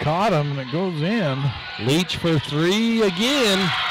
caught him, and it goes in. Leech for three again.